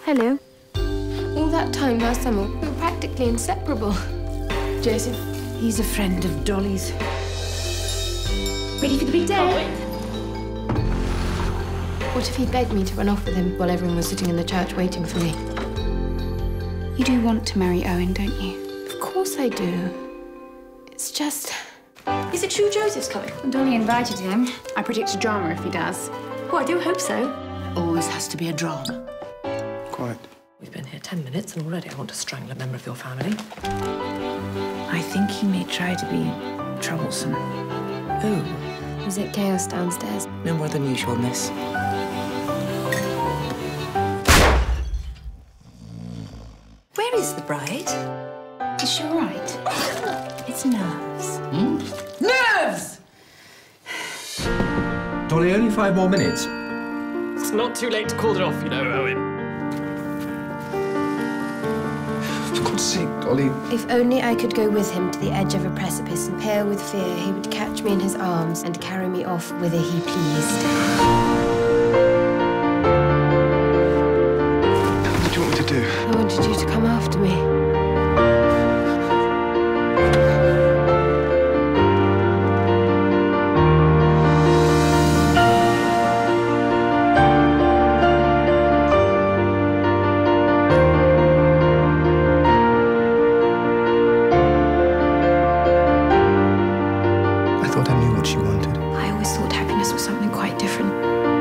Hello. All that time last summer, we were practically inseparable. Joseph, He's a friend of Dolly's. ready for the big day? What if he begged me to run off with him while everyone was sitting in the church waiting for me? You do want to marry Owen, don't you? Of course I do. It's just... Is it true Joseph's coming? Dolly invited him. I predict a drama if he does. Oh, I do hope so. Always has to be a drama. Quite. We've been here 10 minutes and already I want to strangle a member of your family. I think he may try to be troublesome. Oh, Was it chaos downstairs? no more than usual, miss. Where is the bride? Is she all right? It's nerves. Nerves! Dolly, only 5 more minutes. It's not too late to call it off, you know, Owen. For God's sake, Dolly. If only I could go with him to the edge of a precipice, and pale with fear, he would catch me in his arms and carry me off whither he pleased. What do you want me to do? I wanted you to come after me. I thought I knew what she wanted. I always thought happiness was something quite different.